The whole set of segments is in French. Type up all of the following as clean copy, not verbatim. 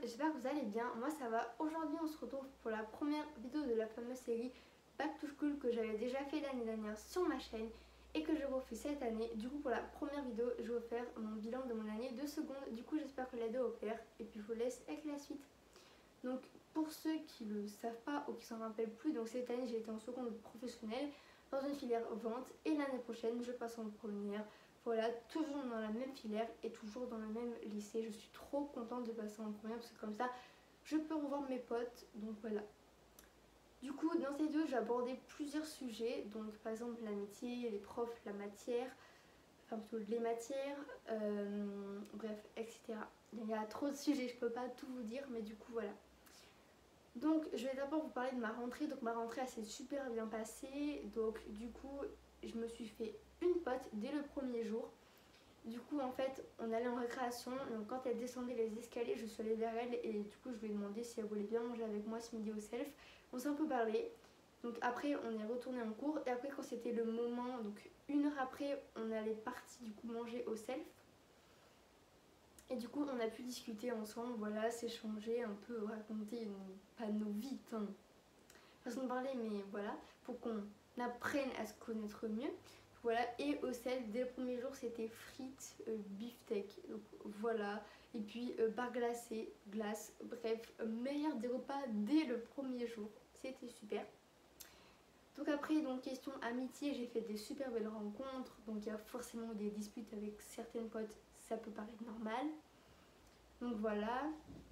j'espère que vous allez bien, moi ça va. Aujourd'hui on se retrouve pour la première vidéo de la fameuse série Back to School que j'avais déjà fait l'année dernière sur ma chaîne et que je refais cette année. Du coup pour la première vidéo je vais vous faire mon bilan de mon année de seconde. Du coup j'espère que la vidéo va plaire et puis je vous laisse avec la suite. Donc pour ceux qui ne le savent pas ou qui s'en rappellent plus, donc cette année j'ai été en seconde professionnelle dans une filière vente et l'année prochaine je passe en première. Voilà, toujours dans la même filière et toujours dans le même lycée. Je suis trop contente de passer en première parce que comme ça, je peux revoir mes potes. Donc voilà. Du coup, dans ces deux, j'ai abordé plusieurs sujets. Donc par exemple l'amitié, les profs, la matière, enfin plutôt les matières, bref, etc. Il y a trop de sujets, je peux pas tout vous dire, mais du coup voilà. Donc je vais d'abord vous parler de ma rentrée. Donc ma rentrée elle s'est super bien passée. Donc du coup, je me suis fait une pote dès le premier jour. Du coup en fait on allait en récréation, donc quand elle descendait les escaliers je suis allée vers elle et du coup je lui ai demandé si elle voulait bien manger avec moi ce midi au self. On s'est un peu parlé, donc après on est retourné en cours et après quand c'était le moment, donc une heure après on allait partir du coup manger au self. Et du coup on a pu discuter ensemble, voilà, s'échanger un peu, raconter pas nos vies, façon de parler, mais voilà, pour qu'on apprenne à se connaître mieux. Voilà, et au sel, dès le premier jour, c'était frites, beefsteak, donc voilà, et puis bar glacé, glace, bref, meilleur des repas dès le premier jour, c'était super. Donc après, donc question amitié, j'ai fait des super belles rencontres, donc il y a forcément des disputes avec certaines potes, ça peut paraître normal. Donc voilà.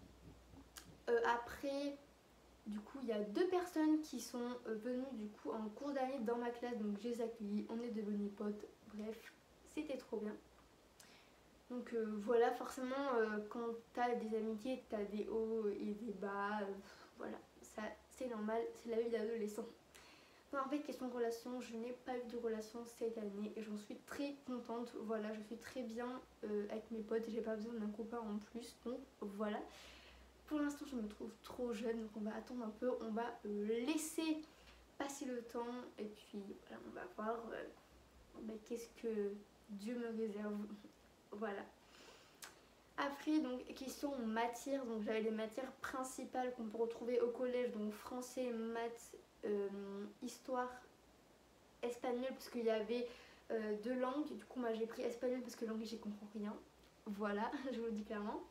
Après, du coup, il y a deux personnes qui sont venues du coup en cours d'année dans ma classe, donc je les accueillis, on est devenus potes, bref, c'était trop bien. Donc voilà, forcément, quand t'as des amitiés, t'as des hauts et des bas, voilà, ça c'est normal, c'est la vie d'adolescent. Donc en fait, question relation, je n'ai pas eu de relation cette année et j'en suis très contente, voilà, je suis très bien avec mes potes et j'ai pas besoin d'un copain en plus, donc voilà. Pour l'instant je me trouve trop jeune donc on va attendre un peu, on va laisser passer le temps et puis voilà, on va voir qu'est-ce que Dieu me réserve. Voilà. Après donc question matière, donc j'avais les matières principales qu'on peut retrouver au collège, donc français, maths, histoire, espagnol parce qu'il y avait deux langues. Du coup moi j'ai pris espagnol parce que l'anglais j'y comprends rien. Voilà, je vous le dis clairement.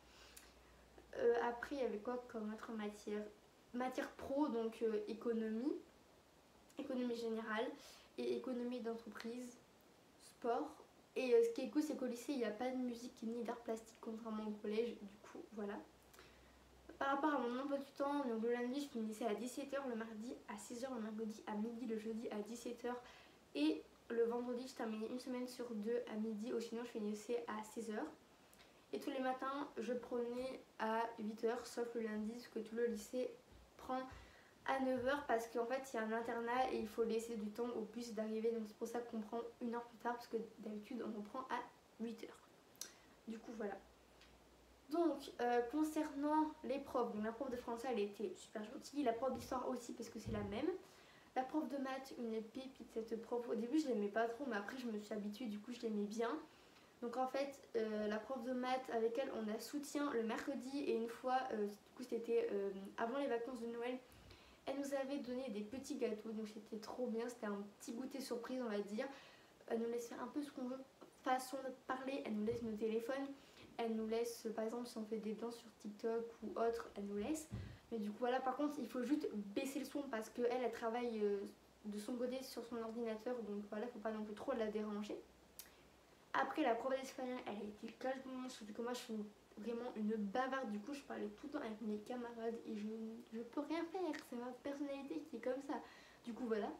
Après, il y avait quoi comme autre matière? Matière pro, donc économie, économie générale et économie d'entreprise, sport. Et ce qui est cool, c'est qu'au lycée, il n'y a pas de musique ni d'art plastique, contrairement au collège. Du coup, voilà. Par rapport à mon emploi du temps, donc le lundi, je finissais à 17h, le mardi à 16h, le mercredi à midi, le jeudi à 17h. Et le vendredi, je terminais une semaine sur deux à midi, ou sinon, je finissais à 16h. Et tous les matins, je prenais à 8h, sauf le lundi, parce que tout le lycée prend à 9h parce qu'en fait, il y a un internat et il faut laisser du temps au bus d'arriver. Donc c'est pour ça qu'on prend une heure plus tard, parce que d'habitude, on reprend à 8h. Du coup, voilà. Donc, concernant les profs, donc la prof de français, elle était super gentille. La prof d'histoire aussi, parce que c'est la même. La prof de maths, une pépite, cette prof. Au début, je l'aimais pas trop, mais après, je me suis habituée, du coup, je l'aimais bien. Donc en fait, la prof de maths avec elle, on a soutien le mercredi et une fois, du coup c'était avant les vacances de Noël, elle nous avait donné des petits gâteaux, donc c'était trop bien, c'était un petit goûter surprise on va dire. Elle nous laisse faire un peu ce qu'on veut, façon de parler, elle nous laisse nos téléphones, elle nous laisse, par exemple si on fait des danses sur TikTok ou autre, elle nous laisse. Mais du coup voilà, par contre il faut juste baisser le son parce qu'elle, elle travaille de son côté sur son ordinateur, donc voilà, faut pas non plus trop la déranger. Après la prof d'espagnol, elle a été clairement, surtout que moi je suis vraiment une bavarde, du coup je parlais tout le temps avec mes camarades et je peux rien faire, c'est ma personnalité qui est comme ça. Du coup voilà.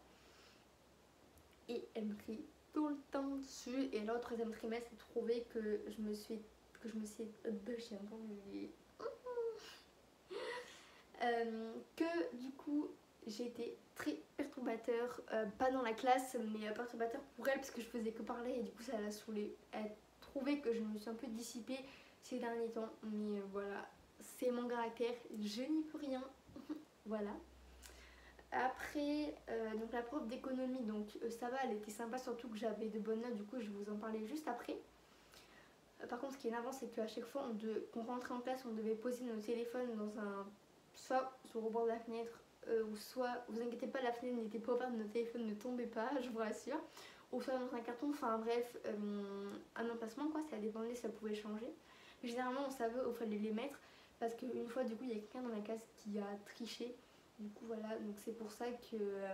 Et elle me crie tout le temps dessus et là au troisième trimestre elle trouvait que je me suis j'ai entendu que du coup j'étais très perturbateur, pas dans la classe mais perturbateur pour elle parce que je faisais que parler et du coup ça l'a saoulée. Elle trouvait que je me suis un peu dissipée ces derniers temps, mais voilà, c'est mon caractère, je n'y peux rien. Voilà. Après, donc la prof d'économie, donc ça va, elle était sympa, surtout que j'avais de bonnes notes, du coup je vais vous en parler juste après. Par contre, ce qui est énervant, c'est qu'à chaque fois qu'on rentrait en classe, on devait poser nos téléphones dans un, soit sur le bord de la fenêtre, ou soit, vous inquiétez pas, la fenêtre n'était pas ouverte, nos téléphones ne tombaient pas, je vous rassure, ou soit dans un carton, enfin bref, un emplacement quoi, ça dépendait, ça pouvait changer. Mais généralement, on savait où il fallait les mettre, parce qu'une fois, du coup, il y a quelqu'un dans la classe qui a triché. Du coup, voilà, donc c'est pour ça que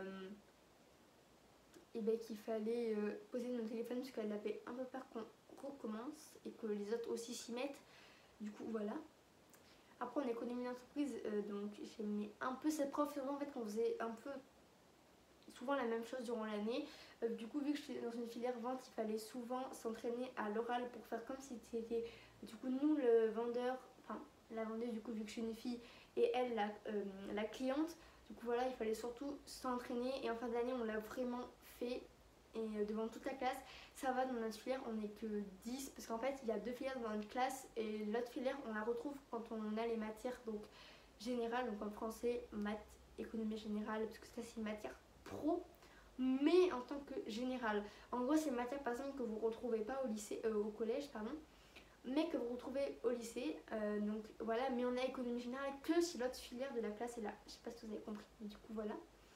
et ben, qu'il fallait poser nos téléphones, parce qu'elle avait un peu peur qu'on recommence et que les autres aussi s'y mettent. Du coup, voilà. Après, en économie d'entreprise, donc j'aimais un peu cette prof, c'est vraiment en fait qu'on faisait un peu souvent la même chose durant l'année. Du coup, vu que je suis dans une filière vente, il fallait souvent s'entraîner à l'oral pour faire comme si c'était du coup nous le vendeur, enfin la vendeuse du coup vu que je suis une fille et elle la cliente. Du coup voilà, il fallait surtout s'entraîner et en fin d'année on l'a vraiment fait et devant toute la classe. Ça va, dans notre filière on n'est que 10 parce qu'en fait il y a deux filières dans notre classe et l'autre filière on la retrouve quand on a les matières donc générales, donc en français, maths, économie générale, parce que ça c'est une matière pro, mais en tant que générale. En gros, c'est une matière par exemple que vous ne retrouvez pas au lycée, au collège, pardon, mais que vous retrouvez au lycée. Donc voilà, mais on a économie générale que si l'autre filière de la classe est là. Je sais pas si vous avez compris, mais du coup voilà.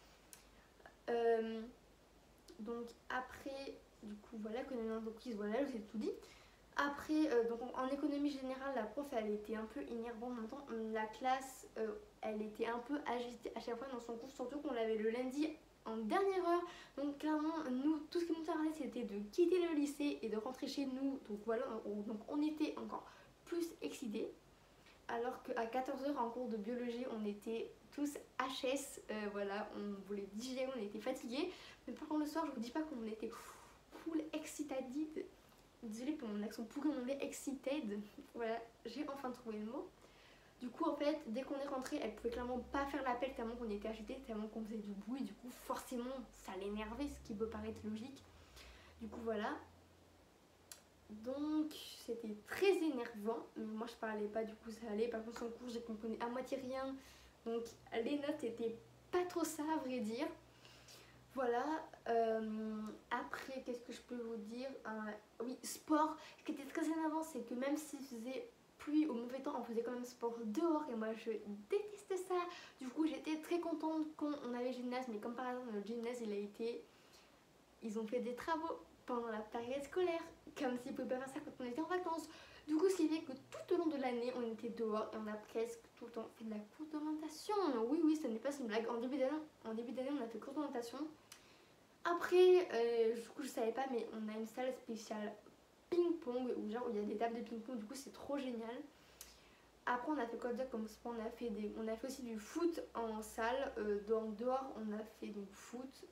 Donc après, du coup voilà, économie d'entreprise, voilà, je vous ai tout dit. Après, donc en économie générale, la prof elle était un peu énervante. En même temps, la classe elle était un peu agitée à chaque fois dans son cours, surtout qu'on l'avait le lundi en dernière heure. Donc clairement, nous, tout ce qui nous parlait c'était de quitter le lycée et de rentrer chez nous. Donc voilà, donc on était encore plus excités. Alors qu'à 14h en cours de biologie, on était tous HS, voilà, on voulait digérer, on était fatigués. Mais par contre le soir, je vous dis pas qu'on était full excited. Désolée pour mon accent pourri en anglais, excited. Voilà, j'ai enfin trouvé le mot. Du coup, en fait, dès qu'on est rentré, elle pouvait clairement pas faire l'appel tellement qu'on était agité, tellement qu'on faisait du bruit. Du coup, forcément, ça l'énervait, ce qui peut paraître logique. Du coup, voilà. Donc, c'était très énervant. Mais moi, je parlais pas, du coup, ça allait. Par contre, son cours, j'ai compris à moitié rien. Donc, les notes étaient pas trop ça, à vrai dire. Voilà, après, qu'est-ce que je peux vous dire? Oui, sport. Ce qui était très énervant, c'est que même s'il faisait pluie ou mauvais temps, on faisait quand même sport dehors et moi je détestais ça. Du coup, j'étais très contente quand on avait gymnase, mais comme par exemple, notre gymnase, ils ont fait des travaux pendant la période scolaire, comme s'ils pouvaient pas faire ça quand on était en vacances. Du coup, ce qui fait que tout au long de l'année, on était dehors et on a presque tout le temps fait de la course d'orientation. Oui, oui, ça n'est pas une blague. En début d'année, on a fait course d'orientation. Après, du coup, je savais pas, mais on a une salle spéciale ping-pong où genre où il y a des tables de ping-pong. Du coup, c'est trop génial. Après, on a fait quoi d'autre comme sport? On a fait aussi du foot en salle. Dehors, on a fait donc foot.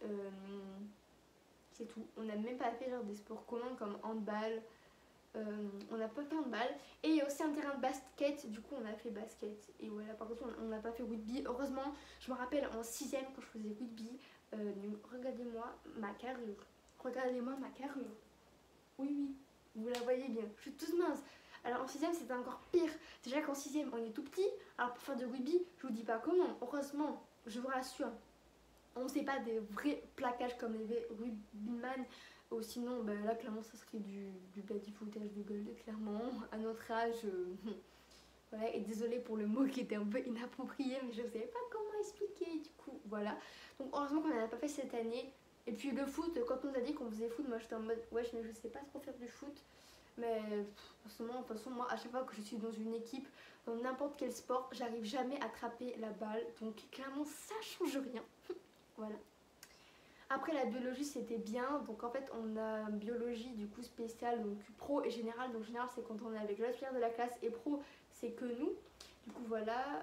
C'est tout. On n'a même pas fait genre des sports communs comme handball. On n'a pas fait handball. Et il y a aussi un terrain de basket. Du coup, on a fait basket. Et voilà, par contre, on n'a pas fait rugby. Heureusement, je me rappelle en 6ème quand je faisais rugby. Regardez-moi ma carrure. Regardez-moi ma carrure. Oui, oui, vous la voyez bien. Je suis toute mince. Alors en 6ème, c'était encore pire. Déjà qu'en 6ème, on est tout petit. Alors pour faire de rugby, je vous dis pas comment. Heureusement, je vous rassure, on ne sait pas des vrais plaquages comme les rugbyman. Ou sinon, ben là, clairement, ça serait du baby-footage de gueule, clairement. À notre âge, voilà. Et désolée pour le mot qui était un peu inapproprié, mais je ne savais pas comment expliquer. Du coup, voilà. Donc, heureusement qu'on n'en a pas fait cette année. Et puis, le foot, quand on nous a dit qu'on faisait foot, moi j'étais en mode, wesh, mais je sais pas trop faire du foot. Mais de toute façon, moi, à chaque fois que je suis dans une équipe, dans n'importe quel sport, j'arrive jamais à attraper la balle. Donc, clairement, ça change rien. Voilà. Après la biologie c'était bien, donc en fait on a biologie du coup spéciale, donc pro et général. Donc général c'est quand on est avec l'autre filière de la classe et pro c'est que nous. Du coup voilà.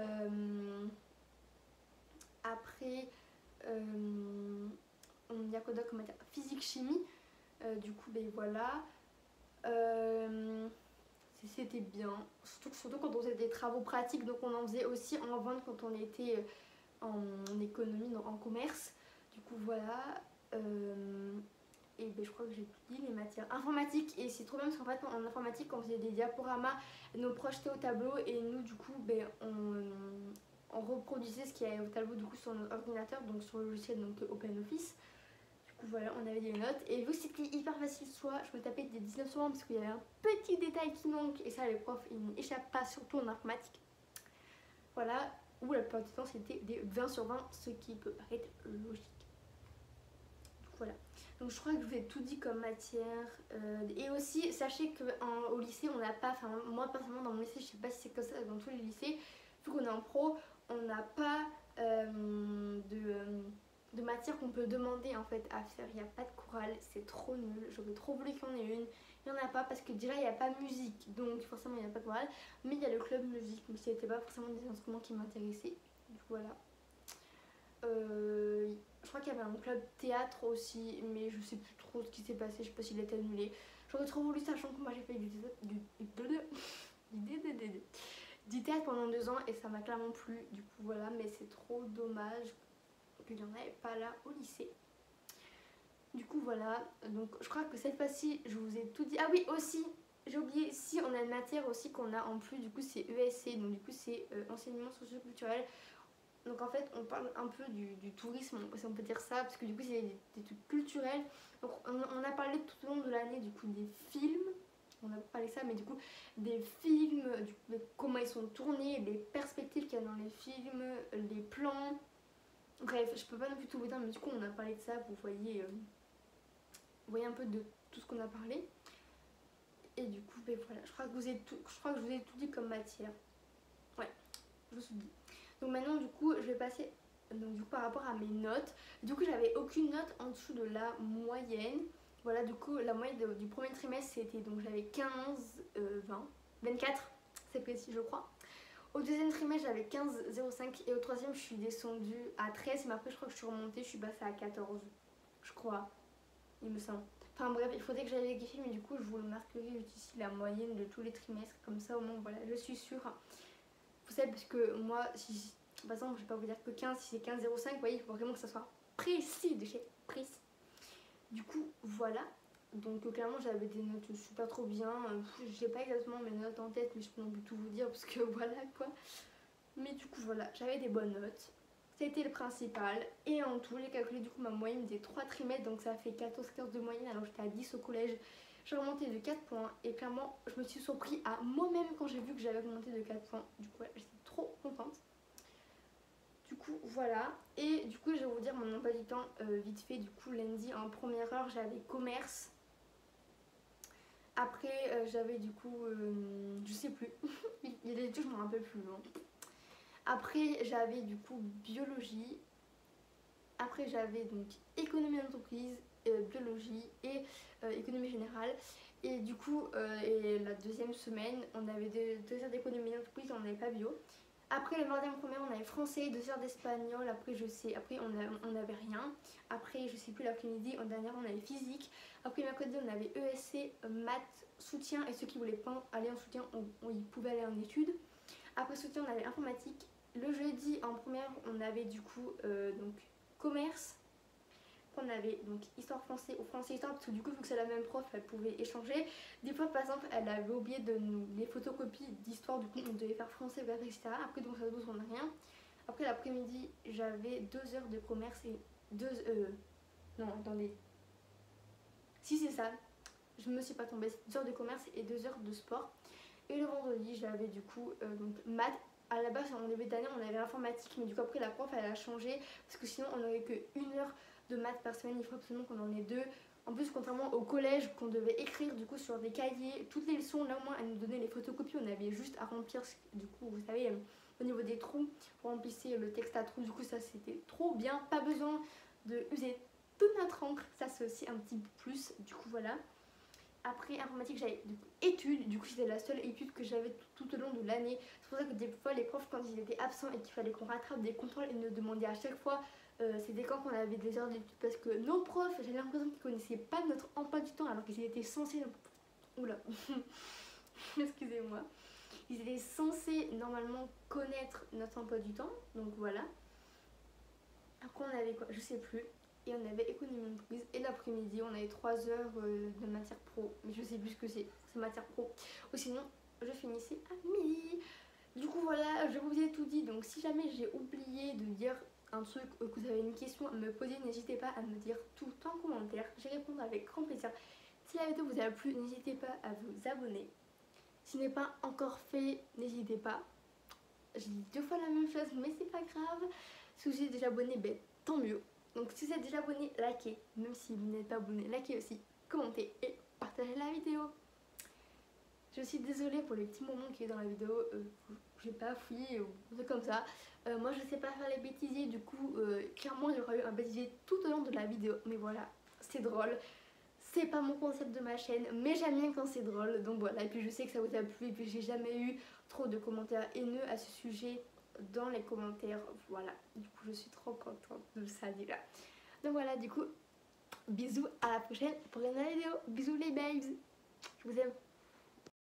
Après on y a quoi d'autre comme matière? Physique, chimie. Du coup ben voilà. C'était bien. Surtout quand on faisait des travaux pratiques, donc on en faisait aussi en vente quand on était en économie, en commerce. Du coup voilà, et ben, je crois que j'ai tout dit, les matières informatiques. Et c'est trop bien parce qu'en fait en informatique on faisait des diaporamas, nous projetait au tableau et nous du coup ben, on reproduisait ce qu'il y avait au tableau du coup sur notre ordinateur, donc sur le logiciel donc OpenOffice. Du coup voilà, on avait des notes. Et vu que c'était hyper facile soit, je me tapais des 19 sur 20 parce qu'il y avait un petit détail qui manque. Et ça les profs ils n'échappent pas, surtout en informatique. Voilà, ou la plupart du temps c'était des 20 sur 20, ce qui peut paraître logique. Donc voilà. Donc je crois que je vous ai tout dit comme matière. Et aussi, sachez qu'au lycée, on n'a pas, enfin moi personnellement dans mon lycée, je sais pas si c'est comme ça dans tous les lycées, vu qu'on est en pro, on n'a pas de matière qu'on peut demander en fait à faire. Il n'y a pas de chorale, c'est trop nul. J'aurais trop voulu qu'il y en ait une. Il n'y en a pas parce que déjà il n'y a pas musique, donc forcément il n'y a pas de chorale. Mais il y a le club musique, mais c'était pas forcément des instruments qui m'intéressaient. Donc voilà. Je crois qu'il y avait un club théâtre aussi, mais je sais plus trop ce qui s'est passé, je sais pas s'il a été annulé. J'aurais trop voulu, sachant que moi j'ai fait du théâtre pendant 2 ans et ça m'a clairement plu. Du coup voilà, mais c'est trop dommage qu'il n'y en avait pas là au lycée. Du coup voilà, donc je crois que cette fois-ci je vous ai tout dit. Ah oui aussi, j'ai oublié, si on a une matière aussi qu'on a en plus, du coup c'est ESC, donc du coup c'est enseignement socio-culturel. Donc en fait on parle un peu du tourisme, si on peut dire ça, parce que du coup c'est des trucs culturels. Donc on a parlé tout au long de l'année du coup des films, on a parlé de ça, mais du coup des films, comment ils sont tournés, les perspectives qu'il y a dans les films, les plans. Bref, je peux pas non plus tout vous dire, mais du coup on a parlé de ça, vous voyez un peu de tout ce qu'on a parlé. Et du coup, ben voilà, je crois que je vous ai tout dit comme matière. Ouais, je vous ai tout dit. Donc maintenant du coup je vais passer donc, du coup, par rapport à mes notes. Du coup j'avais aucune note en dessous de la moyenne. Voilà, du coup la moyenne du premier trimestre c'était, donc j'avais 15, 20, 24 c'est précis je crois. Au deuxième trimestre j'avais 15,05 et au troisième je suis descendue à 13, mais après je crois que je suis remontée, je suis passée à 14 je crois, il me semble. Enfin bref, il faudrait que j'aille vérifier, mais du coup je vous le marquerai juste ici, la moyenne de tous les trimestres, comme ça au moins voilà, je suis sûre. Vous savez, parce que moi, si par exemple, je vais pas vous dire que 15, si c'est 15,05, vous voyez, il faut vraiment que ça soit précis de chez précis. Du coup, voilà. Donc clairement, j'avais des notes super trop bien. J'ai pas exactement mes notes en tête, mais je peux non plus tout vous dire parce que voilà quoi. Mais du coup, voilà, j'avais des bonnes notes. C'était le principal. Et en tout, j'ai calculé du coup ma moyenne des 3 trimestres, donc ça fait 14-15 de moyenne, alors j'étais à 10 au collège. J'ai remonté de 4 points et clairement je me suis surpris à moi-même quand j'ai vu que j'avais remonté de 4 points. Du coup j'étais trop contente. Du coup voilà, et du coup je vais vous dire mon emploi du temps vite fait. Du coup lundi en première heure j'avais commerce. Après j'avais du coup, je sais plus, il y a des études je me rappelle plus. Hein. Après j'avais du coup biologie. Après j'avais donc économie d'entreprise, biologie et économie générale. Et du coup, et la deuxième semaine, on avait 2 heures d'économie d'entreprise, on n'avait pas bio. Après le mardi en première, on avait français, 2 heures d'espagnol. Après on n'avait rien. Après je sais plus, l'après-midi, en dernière on avait physique. Après mercredi on avait ESC, maths, soutien, et ceux qui voulaient pas aller en soutien, ils pouvaient aller en études. Après soutien on avait informatique. Le jeudi en première on avait du coup donc commerce. On avait donc histoire français ou français histoire, parce que du coup vu que c'est la même prof elle pouvait échanger. Des fois par exemple elle avait oublié de nous les photocopies d'histoire, du coup on devait faire français, etc. Après donc ça on n'a rien. Après l'après-midi j'avais 2 heures de commerce et 2 non attendez, si c'est ça, je me suis pas tombée, 2 heures de commerce et 2 heures de sport. Et le vendredi j'avais du coup donc maths. À la base en début d'année on avait l'informatique, mais du coup après la prof elle a changé parce que sinon on n'aurait que 1 heure de maths par semaine, il faut absolument qu'on en ait 2. En plus contrairement au collège qu'on devait écrire du coup sur des cahiers toutes les leçons, là au moins elle nous donnait les photocopies, on avait juste à remplir du coup vous savez au niveau des trous, pour remplir le texte à trous, du coup ça c'était trop bien, pas besoin de user toute notre encre, ça c'est aussi un petit plus, du coup voilà. Après informatique j'avais études, du coup c'était la seule étude que j'avais tout au long de l'année. C'est pour ça que des fois les profs quand ils étaient absents et qu'il fallait qu'on rattrape des contrôles, ils nous demandaient à chaque fois c'était quand qu'on avait des heures d'études, parce que nos profs, j'avais l'impression qu'ils connaissaient pas notre emploi du temps alors qu'ils étaient censés... Oula, excusez-moi. Ils étaient censés normalement connaître notre emploi du temps, donc voilà. Après on avait quoi, je sais plus. Et on avait économie d'entreprise, et l'après-midi on avait 3 heures de matière pro, mais je sais plus ce que c'est matière pro. Ou sinon je finissais à midi. Du coup voilà, je vous ai tout dit, donc si jamais j'ai oublié de dire un truc, que vous avez une question à me poser, n'hésitez pas à me dire tout en commentaire. J'y répondrai avec grand plaisir. Si la vidéo vous a plu, n'hésitez pas à vous abonner. Si ce n'est pas encore fait, n'hésitez pas. J'ai dit 2 fois la même chose, mais c'est pas grave. Si vous êtes déjà abonné, ben, tant mieux. Donc si vous êtes déjà abonné, likez. Même si vous n'êtes pas abonné, likez aussi, commentez et partagez la vidéo. Je suis désolée pour les petits moments qu'il y a dans la vidéo. J'ai pas fouillé ou un truc comme ça. Moi je sais pas faire les bêtisiers, du coup clairement il y aura eu un bêtisier tout au long de la vidéo. Mais voilà, c'est drôle. C'est pas mon concept de ma chaîne, mais j'aime bien quand c'est drôle. Donc voilà, et puis je sais que ça vous a plu. Et puis j'ai jamais eu trop de commentaires haineux à ce sujet dans les commentaires. Voilà, du coup je suis trop contente de ça déjà. Donc voilà, du coup, bisous, à la prochaine pour une nouvelle vidéo. Bisous les babes, je vous aime.